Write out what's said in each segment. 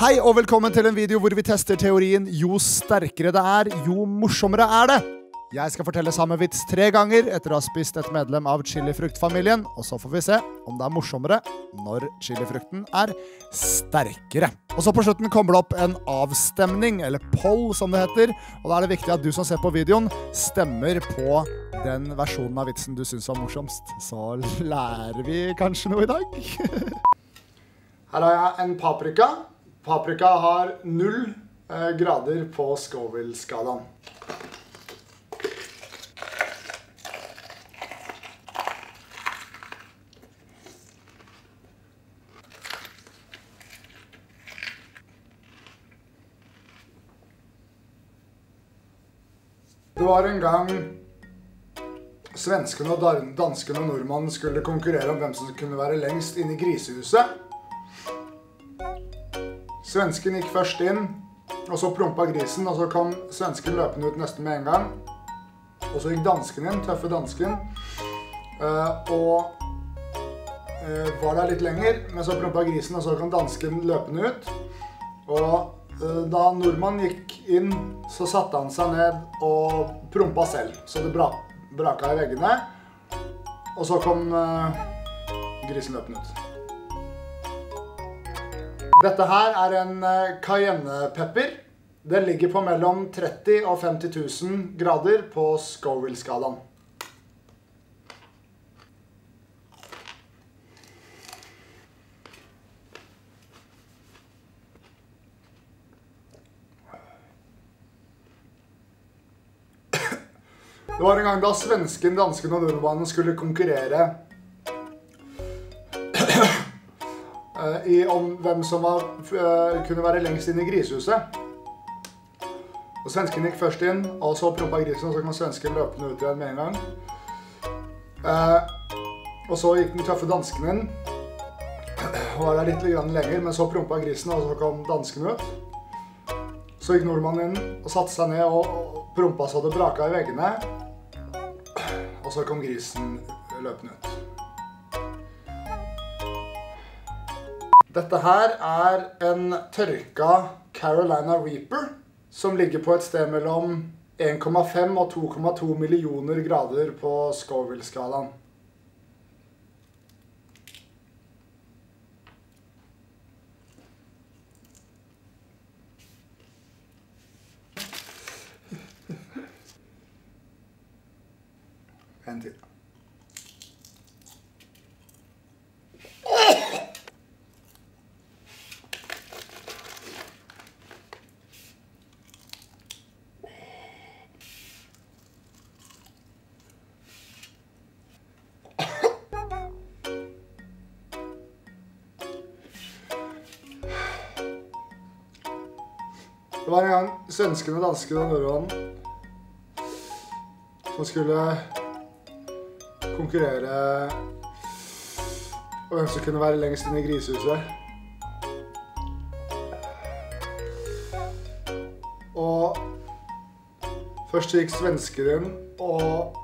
Hei og velkommen til en video hvor vi tester teorien jo sterkere det er, jo morsommere er det. Jeg skal fortelle samme vits 3 ganger etter å ha spist et medlem av chilifruktfamilien, og så får vi se om det er morsommere når chilifrukten er sterkere. Og så på slutten kommer det opp en avstemning, eller poll som det heter, og da er det viktig at du som ser på videoen stemmer på den versjonen av vitsen du synes var morsomst. Så lærer vi kanskje noe i dag. Her har jeg en paprika. Paprika har 0 grader på Scoville-skalaen. Det var en gang svensken og dansken og nordmannen skulle konkurrere om hvem som kunne være lengst inn i grisehuset. Svensken gikk først inn, og så prompa grisen, og så kom svensken løpende ut nesten med en gang. Og så gikk dansken inn, tøffe dansken, og var der litt lenger, men så prompa grisen, og så kom dansken løpende ut. Og da nordmannen gikk inn, så satte han seg ned og prompa selv, så det braka i veggene, og så kom grisen løpende ut. Dette her er en cayennepepper. Det ligger på mellom 30 og 50 000 grader på Scoville-skalaen. Det var en gang da svensken, dansken og nordmannen skulle konkurrere om hvem som kunne være lengst inn i grisehuset. Og svensken gikk først inn, og så prompa grisen, og så kom svensken løpende ut igjen med en gang. Og så gikk den tøffe dansken inn, og var der litt lenger, men så prompa grisen, og så kom dansken ut. Så gikk nordmannen inn og satte seg ned og prompa så det braka i veggene. Og så kom grisen løpende ut. Dette her er en tørka Carolina Reaper, som ligger på et sted mellom 1,5 og 2,2 millioner grader på Scoville-skalaen. En til. Det var en gang svensken og dansken og nordmannen som skulle konkurrere om hvem som kunne være lengst inn i grisehuset. Og først gikk svensken inn, og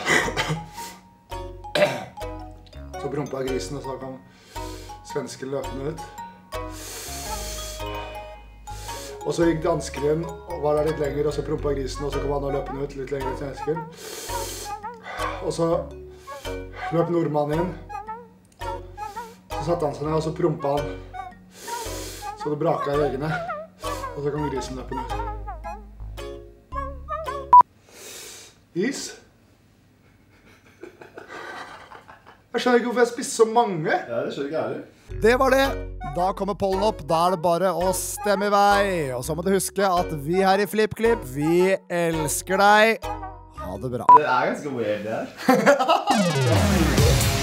så prompa grisen, og så kom svensken løpende ut. Og så gikk dansken inn, og var der litt lenger, og så prompa grisen, og så kom han løpende ut litt lenger til svensken. Og så løp nordmannen inn, så satte han seg ned, og så prompa han, så det braka i veggene, og så kom grisen løpende ut. Is? Jeg skjønner ikke hvorfor jeg spiste så mange. Ja, det skjønner ikke jeg. Det var det. Da kommer pollen opp. Da er det bare å stemme i vei. Og så må du huske at vi her i FlippKlipp, vi elsker deg. Ha det bra. Det er ganske weird det her.